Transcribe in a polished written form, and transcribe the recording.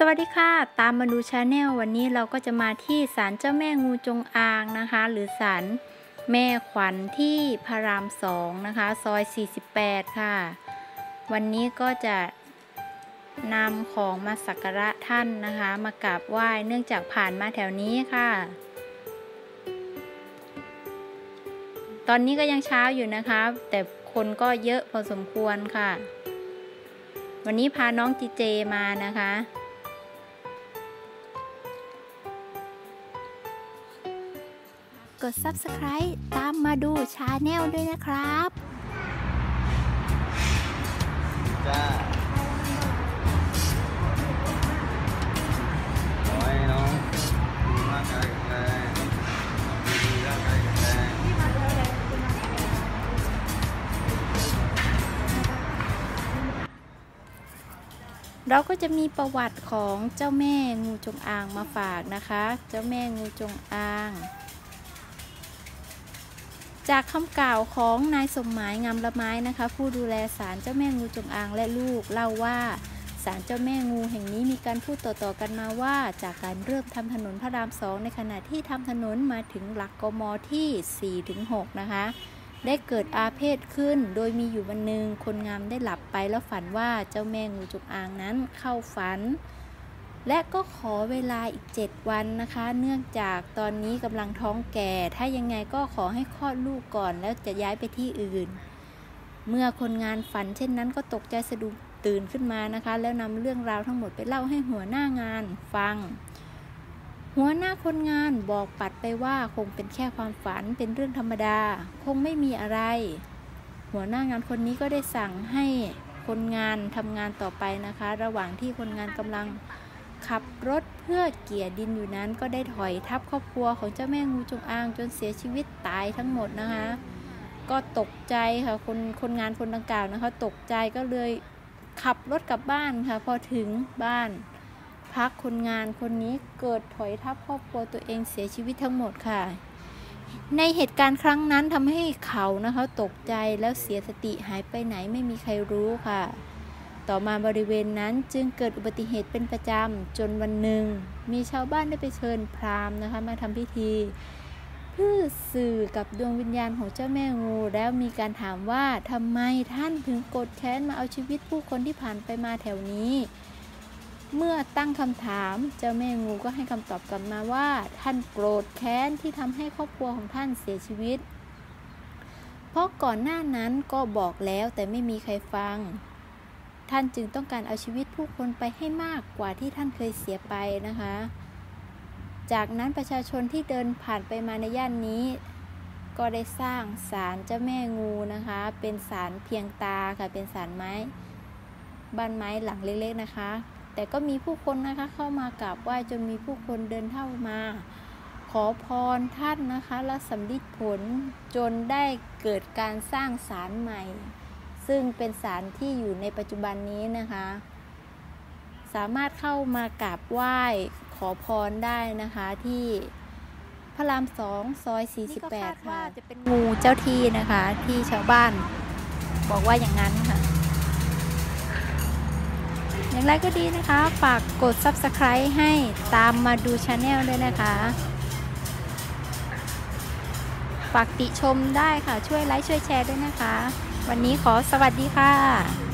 สวัสดีค่ะตามมาดูชาแนลวันนี้เราก็จะมาที่ศาลเจ้าแม่งูจงอางนะคะหรือศาลแม่ขวัญที่พระราม2นะคะซอย48ค่ะวันนี้ก็จะนำของมาสักการะท่านนะคะมากราบไหว้เนื่องจากผ่านมาแถวนี้ค่ะตอนนี้ก็ยังเช้าอยู่นะคะแต่คนก็เยอะพอสมควรค่ะวันนี้พาน้องจีเจมานะคะกด Subscribe ตามมาดูชาแนลด้วยนะครับจ้าขอให้น้องมีร่างกายแข็งแรงมีร่างกายแข็งแรงเราก็จะมีประวัติของเจ้าแม่งูจงอางมาฝากนะคะเจ้าแม่งูจงอางจากคำกล่าวของนายสมหมายงามละไม้นะคะผู้ดูแลศาลเจ้าแม่งูจงอางและลูกเล่าว่าศาลเจ้าแม่งูแห่งนี้มีการพูดต่อๆกันมาว่าจากการเริ่มทำถนนพระราม2ในขณะที่ทำถนนมาถึงหลักกมที่ 4-6 นะคะได้เกิดอาเพศขึ้นโดยมีอยู่วันหนึ่งคนงามได้หลับไปแล้วฝันว่าเจ้าแม่งูจงอางนั้นเข้าฝันและก็ขอเวลาอีก7วันนะคะเนื่องจากตอนนี้กำลังท้องแก่ถ้ายังไงก็ขอให้คลอดลูกก่อนแล้วจะย้ายไปที่อื่นเมื่อคนงานฝันเช่นนั้นก็ตกใจสะดุ้งตื่นขึ้นมานะคะแล้วนำเรื่องราวทั้งหมดไปเล่าให้หัวหน้างานฟังหัวหน้าคนงานบอกปัดไปว่าคงเป็นแค่ความฝันเป็นเรื่องธรรมดาคงไม่มีอะไรหัวหน้างานคนนี้ก็ได้สั่งให้คนงานทำงานต่อไปนะคะระหว่างที่คนงานกำลังขับรถเพื่อเกี่ยดินอยู่นั้นก็ได้ถอยทับครอบครัวของเจ้าแม่งูจงอางจนเสียชีวิตตายทั้งหมดนะคะก็ตกใจค่ะคนงานคนดังกล่าวนะคะตกใจก็เลยขับรถกลับบ้านค่ะพอถึงบ้านพักคนงานคนนี้เกิดถอยทับครอบครัวตัวเองเสียชีวิตทั้งหมดค่ะในเหตุการณ์ครั้งนั้นทำให้เขานะคะตกใจแล้วเสียสติหายไปไหนไม่มีใครรู้ค่ะต่อมาบริเวณนั้นจึงเกิดอุบัติเหตุเป็นประจำจนวันหนึ่งมีชาวบ้านได้ไปเชิญพราหมณ์นะคะมาทำพิธีเพื่อสื่อกับดวงวิญญาณของเจ้าแม่งูแล้วมีการถามว่าทำไมท่านถึงโกรธแค้นมาเอาชีวิตผู้คนที่ผ่านไปมาแถวนี้เมื่อตั้งคำถามเจ้าแม่งูก็ให้คำตอบกลับมาว่าท่านโกรธแค้นที่ทำให้ครอบครัวของท่านเสียชีวิตเพราะก่อนหน้านั้นก็บอกแล้วแต่ไม่มีใครฟังท่านจึงต้องการเอาชีวิตผู้คนไปให้มากกว่าที่ท่านเคยเสียไปนะคะจากนั้นประชาชนที่เดินผ่านไปมาในย่านนี้ก็ได้สร้างศาลเจ้าแม่งูนะคะเป็นศาลเพียงตาค่ะเป็นศาลไม้บ้านไม้หลังเล็กๆนะคะแต่ก็มีผู้คนนะคะเข้ามากราบไหว้จนมีผู้คนเดินเข้ามาขอพรท่านนะคะและสำลิดผลจนได้เกิดการสร้างศาลใหม่ซึ่งเป็นศาลที่อยู่ในปัจจุบันนี้นะคะสามารถเข้ามากราบไหว้ขอพรได้นะคะที่พระราม2ซอย48ค่ะจะเป็นงูเจ้าที่นะคะที่ชาวบ้านบอกว่าอย่างนั้นค่ะอย่างไรก็ดีนะคะฝากกด Subscribe ให้ตามมาดูชาแนลด้วยนะคะฝากติชมได้ค่ะช่วยไลค์ช่วยแชร์ด้วยนะคะวันนี้ขอสวัสดีค่ะ